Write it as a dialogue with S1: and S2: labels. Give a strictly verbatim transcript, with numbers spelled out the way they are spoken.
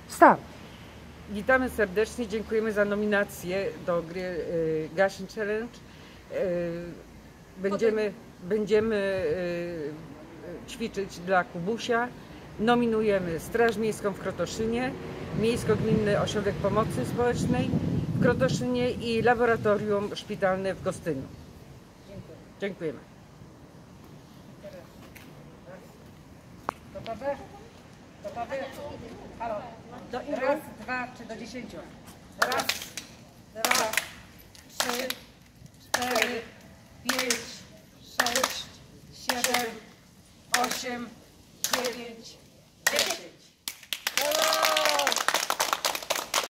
S1: Start.
S2: Witamy serdecznie, dziękujemy za nominację do gry y, Gaszyn Challenge. Y, będziemy, będziemy y, ćwiczyć dla Kubusia. Nominujemy Straż Miejską w Krotoszynie, Miejsko-Gminny Ośrodek Pomocy Społecznej w Krotoszynie i Laboratorium Szpitalne w Gostyniu.
S1: Dziękuję.
S2: Dziękujemy.
S1: Gotowe? Gotowe? Halo. Do raz, dwa czy do dziesięciu? Raz.